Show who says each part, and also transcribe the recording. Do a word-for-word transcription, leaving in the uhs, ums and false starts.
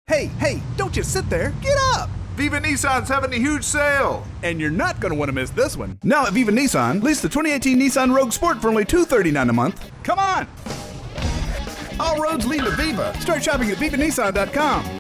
Speaker 1: Hey, hey, don't just sit there. Get up!
Speaker 2: Viva Nissan's having a huge sale!
Speaker 1: And you're not going to want to miss this one. Now at Viva Nissan, lease the twenty eighteen Nissan Rogue Sport for only two hundred thirty-nine dollars a month. Come on! All roads lead to Viva. Start shopping at Viva Nissan dot com.